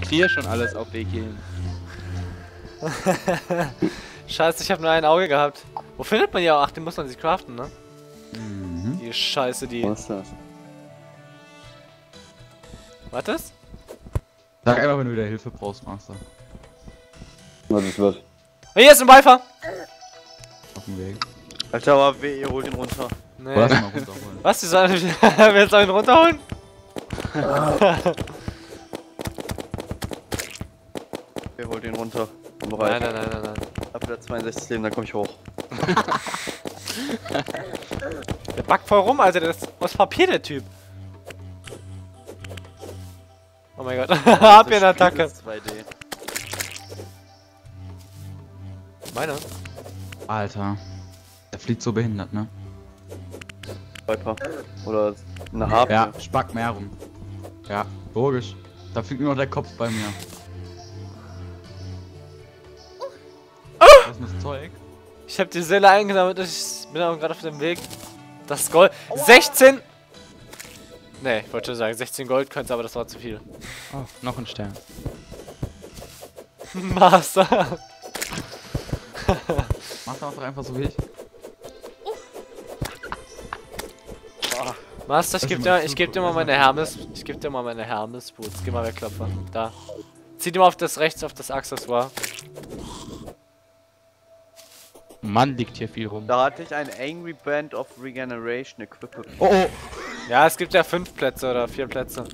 hier schon alles auf Weg gehen. Scheiße, ich habe nur ein Auge gehabt. Wo findet man ja? Ach, den muss man sich craften, ne? Mhm. Die Scheiße, die. Was ist das? Was? Sag einfach, wenn du wieder Hilfe brauchst, Master. Was es wird. Oh, hier ist ein Wiper! Auf dem Weg. Alter, aber weh, ihr holt ihn runter. Nee. Lass ihn mal runterholen. Was? Die sollen wir sollen ihn runterholen? Wir holt ihn runter. Bin Nein, bereit. nein. Hab wieder 62 Leben, dann komm ich hoch. Der backt voll rum, Alter. Das ist aus Papier, der Typ. Oh mein Gott. Hab hier eine Attacke. Das ist 2D. Meine? Alter. Der fliegt so behindert, ne? Viper. Oder eine Harpe. Ja, spackt mehr rum. Ja, logisch. Da fliegt nur noch der Kopf bei mir. Was ist das Zeug? Ich hab die Seele eingesammelt. Ich bin auch gerade auf dem Weg. Das ist Gold. 16! Ne, ich wollte schon sagen, 16 Gold könnte, aber das war zu viel. Oh, noch ein Stern. Master. Mach doch einfach so wie ich. Master, ich geb dir mal meine Hermes. Ich geb dir mal meine Hermes Boots. Geh mal weg, Klopfer. Da. Zieh dir mal auf das rechts auf das Accessoire. Mann, liegt hier viel rum. Da hatte ich ein Angry Band of Regeneration Equipment. Oh, oh. Ja, es gibt ja 5 Plätze oder 4 Plätze.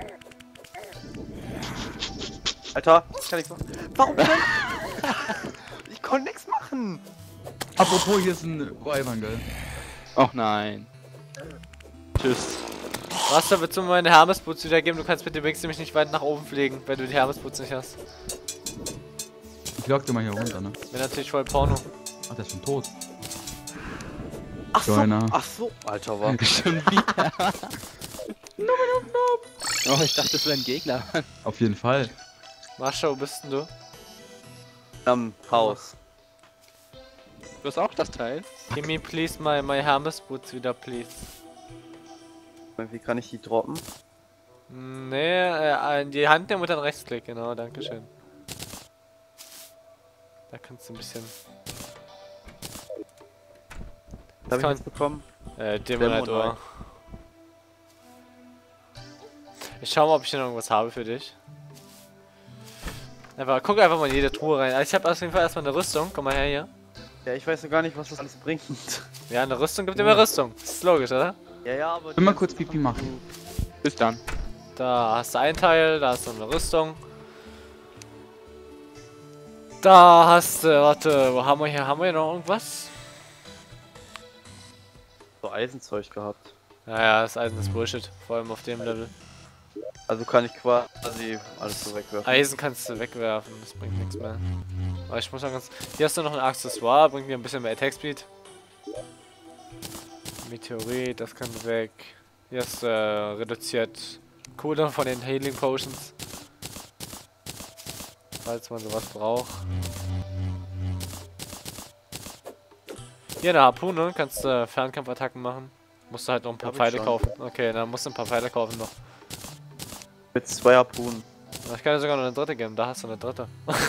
Alter, ich kann nichts machen. Warum denn? Ich konnte nichts machen. Apropos, hier ist ein Wyvern, gell? Och nein. Tschüss. Master, willst du mir meine Hermes Boots wiedergeben? Du kannst mit dem Wix nämlich nicht weit nach oben fliegen, wenn du die Hermes Boots nicht hast. Ich lock dir mal hier runter, ne? Wäre natürlich voll Porno. Ach, der ist schon tot. Ach so, Joiner. ach so. Alter, war. Schon wieder. Oh, ich dachte, das wäre ein Gegner. Auf jeden Fall. Master, wo bist denn du? Am Haus. Du hast auch das Teil? Give me please my Hermes Boots wieder, please. Wie kann ich die droppen? Nee, in die Hand nehmen und dann Rechtsklick, genau, dankeschön. Da kannst du ein bisschen... Hab ich kann- jetzt bekommen? Demonator. Ich schau mal, ob ich hier noch irgendwas habe für dich. Guck einfach mal in jede Truhe rein. Also ich habe auf jeden Fall erstmal eine Rüstung. Komm mal her hier. Ja, ich weiß noch gar nicht, was das alles bringt. Ja, eine Rüstung gibt immer Rüstung. Das ist logisch, oder? Ja, aber... Ich will mal kurz Pipi machen. Bis dann. Da hast du ein Teil, da hast du eine Rüstung. Da hast du, warte, wo haben wir hier? Haben wir hier noch irgendwas? so Eisenzeug gehabt. Naja, das Eisen ist Bullshit, vor allem auf dem Level. Also kann ich quasi alles so wegwerfen. Eisen kannst du wegwerfen, das bringt nichts mehr. Aber ich muss mal ganz... Hier hast du noch ein Accessoire, bringt dir ein bisschen mehr Attack Speed. Meteorit, das kann weg. Hier ist reduziert Cooldown von den Healing Potions. Falls man sowas braucht. Hier eine Harpune, kannst du Fernkampfattacken machen. Musst du halt noch ein paar Hab ich Pfeile schon. kaufen. Okay, dann musst du ein paar Pfeile kaufen noch. Mit 2 Harpunen. Ich kann dir sogar noch eine dritte geben, da hast du eine dritte.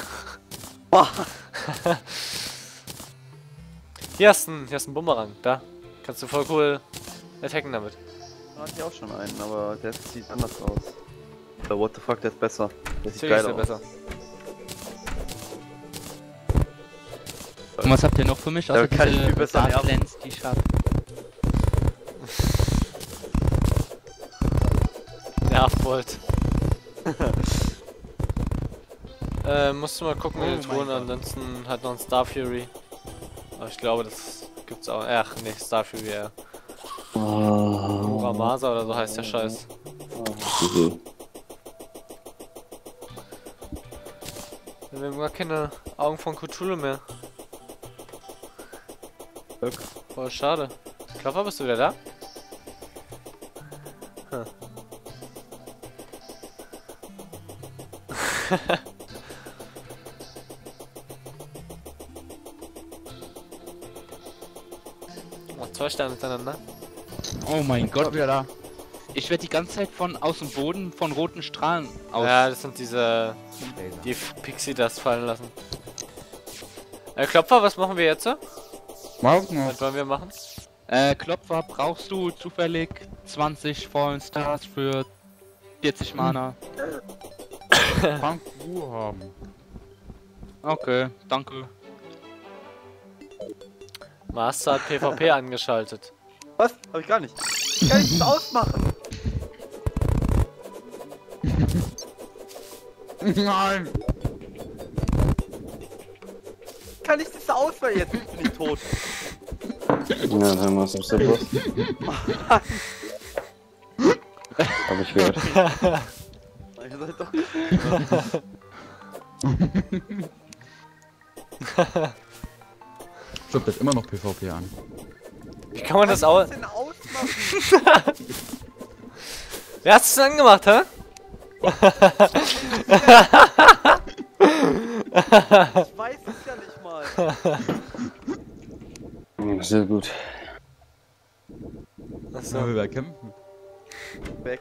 Hier hast du einen Bumerang, da. Kannst du voll cool attacken damit. Da hatte ich auch schon einen, aber der sieht anders aus. What the fuck, der ist besser. Der sieht Natürlich geil ist der aus. besser. Und was habt ihr noch für mich? Da Außer kann ich diese viel besser Dark nerven. Lens T-Shirt. Nervbolt. Musst du mal gucken in den Oh mein Truhen, Gott. ansonsten hat noch ein Star Fury. Aber ich glaube, das gibt's auch. Ach nee, Star Fury, ja. Muramasa oder so heißt der Scheiß. Wir haben gar keine Augen von Cthulhu mehr. Voll schade. Klopfer, bist du wieder da? Hm. Oh, 2 Sterne hintereinander. Oh mein Gott. Wieder da. Ich werde die ganze Zeit aus dem Boden von roten Strahlen aus. Ja, das sind diese... die Pixie Dust fallen lassen. Klopfer, was machen wir jetzt? Was wollen wir machen? Klopfer, brauchst du zufällig 20 Fallen Stars für 40 Mana? Frank Ruhe haben. Okay, danke. Master hat PvP angeschaltet. Was? Hab ich gar nicht. Ich kann nichts ausmachen. Nein! Kann ich das auswählen? Jetzt bin ich tot. Ja, dann machst du was. Hab ich gehört. Ihr seid doch... Ich glaub, das immer noch PvP an. Wie kann man das aus... Was denn ausmachen? Wer hat es denn angemacht, hä? Ich weiß es ja nicht mal. Sehr gut. Achso. Ja, wir werden kämpfen. Weg.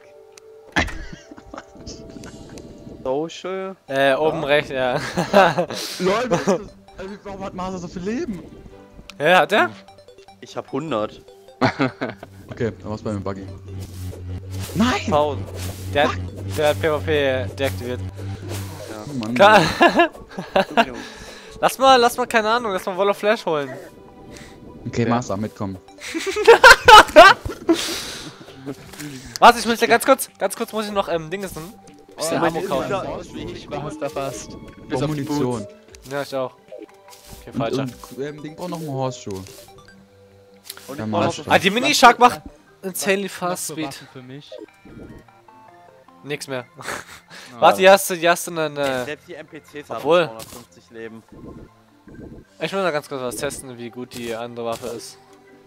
Social. Oben rechts, ja. Leute, was ist das? Also, warum hat Master so viel Leben? Ja, hat er? Ich hab 100. Okay, da war's bei mir Buggy. Nein! Pause. Der hat PvP deaktiviert. Oh Mann. Klar. lass mal, keine Ahnung, lass mal Wall of Flash holen. Okay, Master, mitkommen. Warte, ich muss ja ganz kurz muss ich noch Dinges nehmen. Bisschen mein Ammo kaufen. Ich war da fast. Bis auf Munition. Ja, ich auch. Okay, falscher. Und Ding braucht noch einen Horseshoe. Und Ja, ich mal brauch schauen. noch Ah, die Mini-Shark macht insanely fast Speed. Waffen für mich. Nix mehr. Ah. Warte, hier hast du einen... Selbst die NPCs Obwohl. haben 250 Leben. Ich muss mal ganz kurz was testen, wie gut die andere Waffe ist.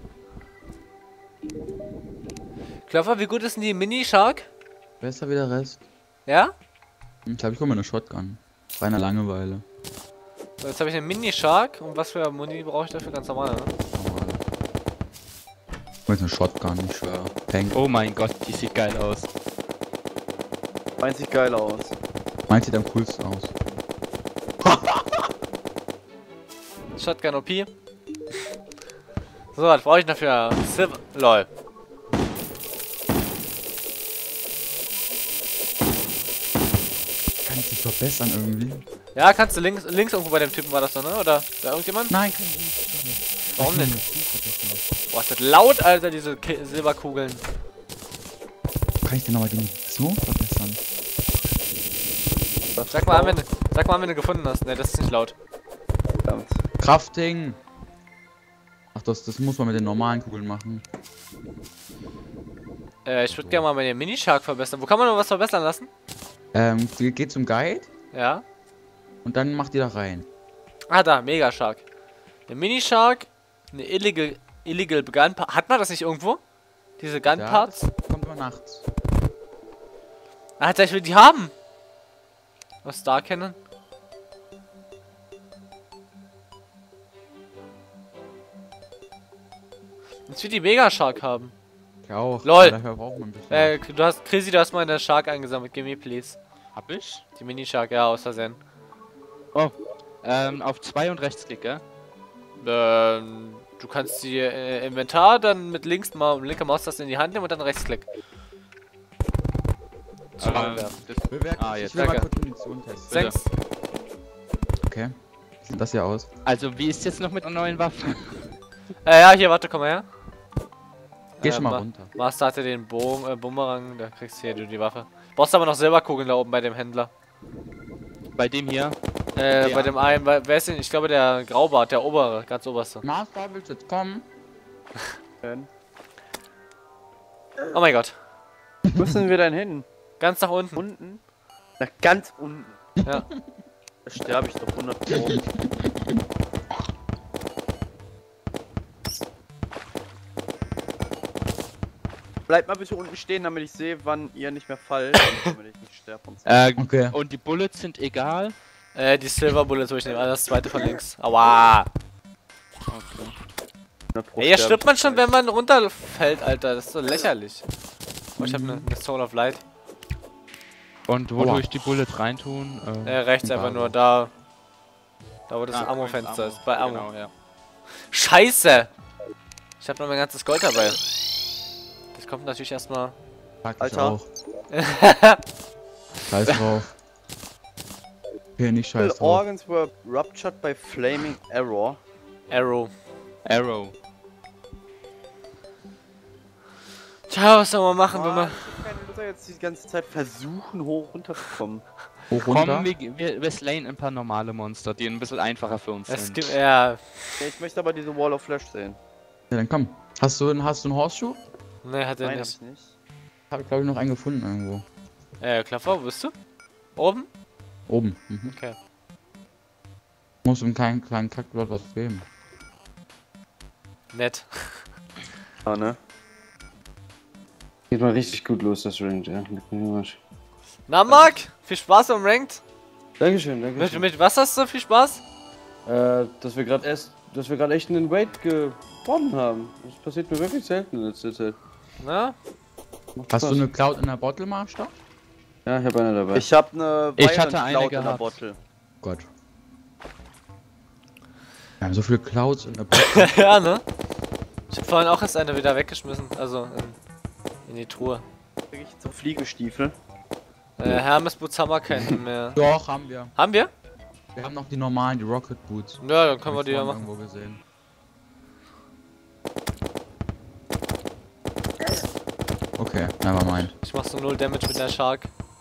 Klopfer, wie gut ist denn die Mini-Shark? Wer ist da wieder Rest? Ja? Ich glaube, ich hole mir eine Shotgun. Reiner Langeweile. So, jetzt habe ich eine Mini-Shark. Und was für Muni brauche ich dafür? Ganz normal, ne? Normale. Ich will eine Shotgun, ich schwöre. Tank. Oh mein Gott, die sieht geil aus. Meint sich geil aus. Meint sieht am coolsten aus. Shotgun OP. So, was brauche ich dafür? Silver. LOL. Kann ich dich verbessern irgendwie? Ja, kannst du links irgendwo bei dem Typen war das so, ne? Oder da irgendjemand? Nein, kann ich nicht. Warum denn? Boah, ist das laut, Alter, diese Silberkugeln. Kann ich denn nochmal den so verbessern? Sag mal an, wenn du gefunden hast. Ne, das ist nicht laut. Verdammt. Crafting! Ach, das muss man mit den normalen Kugeln machen. Ich würde gerne mal meine Mini-Shark verbessern. Wo kann man noch was verbessern lassen? Geht zum Guide Ja. und dann macht ihr da rein. Ah, da, Mega Shark. Eine Mini-Shark, eine Illegal Gun Part. Hat man das nicht irgendwo? Diese Gun Ja, Parts? das kommt immer nachts. Alter, ich will die haben! Was da kennen? Ich will die Mega Shark haben. Ich auch. LOL. Dafür braucht man ein bisschen. Chrissy, du hast meine Shark eingesammelt. Give me, please. Hab ich? Die Mini-Shark, ja, aus Versehen. Oh. Auf 2 und Rechtsklick, gell? Du kannst die Inventar dann mit linker Maustaste in die Hand nehmen und dann Rechtsklick. Ich jetzt. will mal danke. kurz Munition testen. Thanks. Okay. Wie sieht das hier aus? Also, wie ist jetzt noch mit einer neuen Waffe? Ja, hier, warte, komm mal her. Geh schon mal runter. Master hatte den Bumerang, da kriegst du hier die Waffe. Brauchst aber noch Silberkugeln da oben bei dem Händler. Bei dem hier? Bei dem einen, wer ist denn? Ich glaube der Graubart, der obere, ganz oberste. Master, willst du jetzt kommen? Oh mein Gott. Wo müssen wir denn hin? Ganz nach unten. Unten? Nach ganz unten. Ja. Da sterbe ich doch 100 Pro. Bleibt mal bitte unten stehen, damit ich sehe, wann ihr nicht mehr fallt, damit ich nicht sterbe. Okay. Und die Bullets sind egal? Die Silver Bullets würde ich nehmen, das zweite von links. Aua! Okay. Ey, hier stirbt man schon, wenn man runterfällt, Alter. Das ist so lächerlich. Oh, ich habe eine Soul of Light. Und wo Aua. tue ich die Bullet reintun? Rechts einfach nur da. Da wo das Ah, Ammo-Fenster ist. Bei Ammo. Genau, ja. Scheiße! Ich habe noch mein ganzes Gold dabei. Das kommt natürlich erstmal. Fuck, ich Alter. auch. Scheiß drauf. Okay, nicht scheiß drauf. Organs were ruptured by flaming arrow. Arrow. Arrow. Tja, was soll man machen, wenn man. Ich kann Luther jetzt die ganze Zeit versuchen, hoch runterzukommen. Hoch runter. Komm, wir slayen ein paar normale Monster, die ein bisschen einfacher für uns Es sind. gibt. Ja. Ja, ich möchte aber diese Wall of Flash sehen. Ja, dann komm. Hast du einen Horseshoe? Ne, hat er Nein, hab nicht. ich nicht. Hab ich glaube ich noch einen gefunden irgendwo. Klaffer, wo bist du? Oben? Oben. Mhm. Okay. Muss im kleinen Kackblatt was geben. Nett. Ah, ne? Geht mal richtig gut los, das Range, ja. Na, Marc, viel Spaß am Ranked. Dankeschön, dankeschön. Mit was hast du viel Spaß? Dass wir gerade echt einen Raid gewonnen haben. Das passiert mir wirklich selten in letzter Zeit. Na? Macht Hast du Spaß. eine Cloud in der Bottle, Master? Ja, ich habe eine dabei. Ich hab eine Ich hatte Violent eine Cloud in der gehabt. Bottle. Gott. Wir haben so viele Clouds in der Bottle. Ja, ne? Ich hab vorhin auch erst eine wieder weggeschmissen. Also in die Truhe. Krieg ich zum Fliegestiefel. Hermes Boots haben wir keinen mehr. Doch, haben wir. Haben wir? Wir haben noch die normalen, die Rocket Boots. Ja, dann können wir Hab die ich ja vorhin machen. irgendwo gesehen. Okay, nevermind. Ich mach so 0 Damage mit der Shark.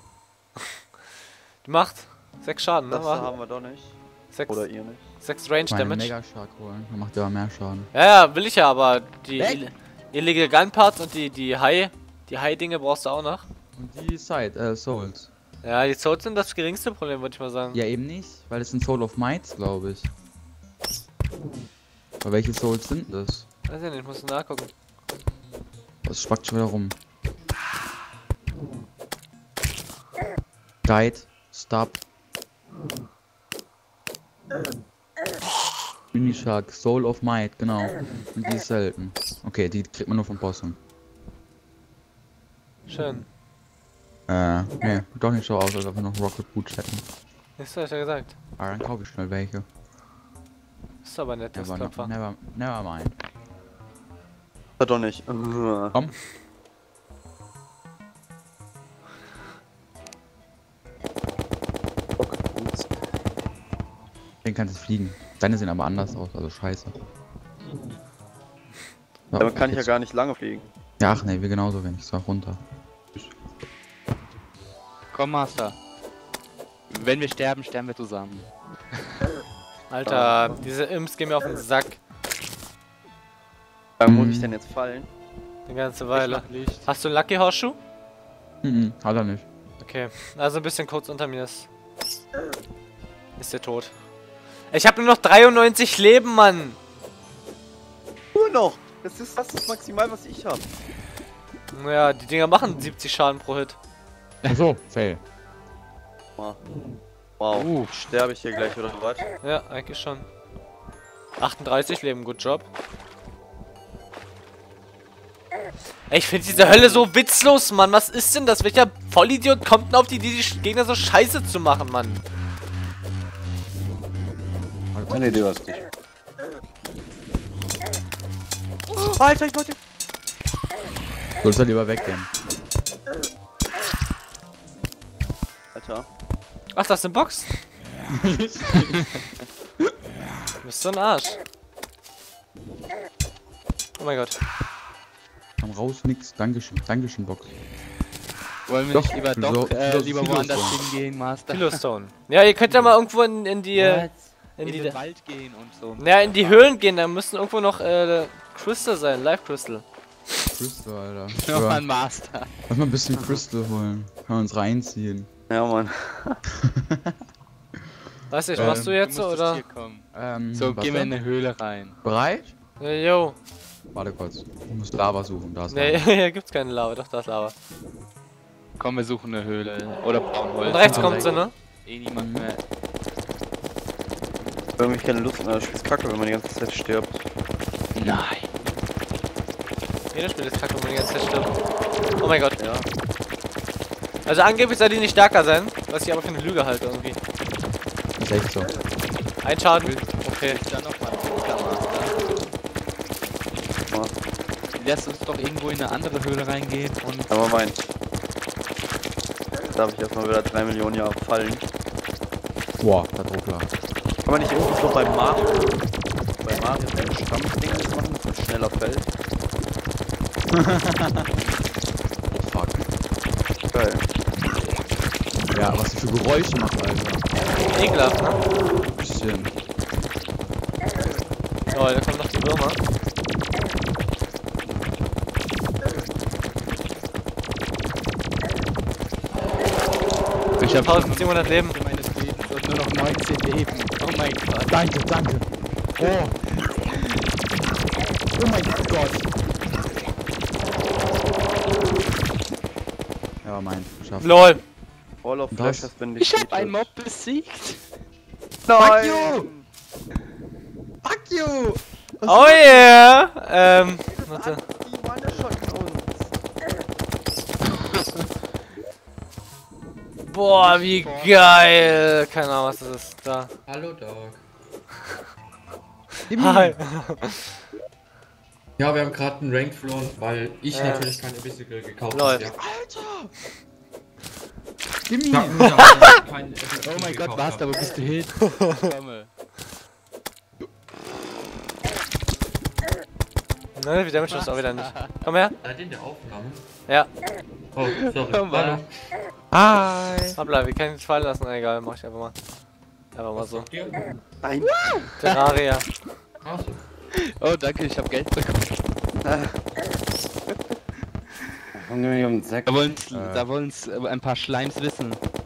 Die macht 6 Schaden, ne? Das haben wir doch nicht. 6 Oder ihr nicht. Range Mal einen Damage. Mega Shark holen, dann macht der aber mehr Schaden. Ja, ja, will ich ja, aber die Weg! Illegal Gun Parts und die High-Dinge brauchst du auch noch. Und die Souls. Ja, die Souls sind das geringste Problem, würde ich mal sagen. Ja, eben nicht, weil es sind Soul of Mights, glaube ich. Aber welche Souls sind das? Weiß ich nicht, muss nachgucken. Das schwackt schon wieder rum. Guide, Stop. Minishark, Soul of Might, genau. Und die ist selten. Okay, die kriegt man nur von Bossen. Schön. Nee, doch nicht so aus, als ob wir noch Rocket Boots hätten. Ist ja gesagt. Aber dann kaufe ich schnell welche. Ist aber nett, das Klopfer. Never mind. Hat doch nicht. Komm. Den kannst du fliegen. Deine sehen aber anders aus, also scheiße. So, Damit kann ich ja jetzt- gar nicht lange fliegen. Ja, ach nee, wir genauso wenig. So, runter. Komm, Master. Wenn wir sterben, sterben wir zusammen. Alter, diese Imps gehen mir auf den Sack. Muss ich denn jetzt fallen? Die ganze Weile. Licht. Hast du einen Lucky Horseshoe? Hat er nicht. Okay, also ein bisschen kurz unter mir ist der tot. Ich habe nur noch 93 Leben, Mann. Nur noch! Das ist das maximal, was ich habe. Naja, die Dinger machen 70 Schaden pro Hit. Achso, fail. Wow. Sterbe ich hier gleich oder was? Ja, eigentlich schon. 38 Leben, good job. Ey, ich finde diese Hölle so witzlos, Mann. Was ist denn das? Welcher Vollidiot kommt denn auf die Idee, die Gegner so scheiße zu machen, Mann? Nee, du hast nicht. Alter, ich wollte... Sollst du lieber weggehen. Alter. Ach, das ist eine Box? Du bist so ein Arsch. Oh mein Gott. Komm raus, nix. Dankeschön. Dankeschön, Box. Wollen wir Doch, nicht lieber lieber Philosophie woanders ist so. hingehen, Master? Philostone. Ja, ihr könnt ja mal irgendwo in die... In den Wald gehen und so. Naja, in die Höhlen gehen, da müssen irgendwo noch Crystal sein, Live Crystal. Crystal, Alter. Noch Ja, mal ein Master. lass mal ein bisschen Crystal holen. Kann uns reinziehen. Ja, Mann. Weißt du, was machst du jetzt, musstest oder? hier kommen. warte. So, gehen wir in eine Höhle rein. Bereit? Ja, yo. Warte kurz. Ich muss Lava suchen. Da ist Nee, Lava. hier gibt's keine Lava, doch, da ist Lava. Komm, wir suchen eine Höhle. Oder Braunholz. Und rechts kommt sie, ne? Eh niemand mehr. Irgendwie keine Lust mehr. Ich find's kacke, wenn man die ganze Zeit stirbt. Nein. Jedes Spiel ist kacke, wo man die ganze Zeit stirbt. Oh mein Gott. Ja. Also angeblich soll die nicht stärker sein, was ich aber für eine Lüge halte irgendwie. Ist echt so. Ein Schaden. Okay. Dann nochmal Lass uns doch irgendwo in eine andere Höhle reingehen und. Aber mein. Jetzt darf ich erstmal wieder 3 Millionen Jahre fallen. Boah, der Druckler. Kann man nicht irgendwie so beim Mario ein Stammding machen, dass man schneller fällt? Oh fuck. Geil. Ja, was die für Geräusche macht, Alter. Ekelhaft, ne? Bisschen. Oh, da kommen noch die Würmer. Ich habe 1700 Leben. meines Lebens und nur noch 19 Leben. Oh mein Gott. Danke, danke. Oh. Oh mein Gott. Ja, mein. Geschafft. LOL. Wall of Das- Flash has been defeated. Ich hab einen Mob besiegt. Nein! Fuck you! Oh yeah! Warte. Die meine schotten uns. Boah, wie geil! Keine Ahnung, was das ist. Da. Hallo Dog. Hi. Ja, wir haben gerade einen Rank verloren, weil ich natürlich keine Bicycle gekauft Lol. habe. Ja. Gimme! Ja, kein Oh mein Gott, was? Da wo bist du hin? Komme. Ne, wie Damage ist auch wieder nicht. Komm her. Seid ihr in der Aufnahme? Ja. Oh, sorry. Komm mal. Hi. Hoppla, wir können nicht fallen lassen. Egal, mach ich einfach mal. Einfach mal so. Nein. Terraria. Achso. Oh, danke, ich hab Geld bekommen. Komm mir nicht um den Sack. Da wollen's ein paar Schleims wissen.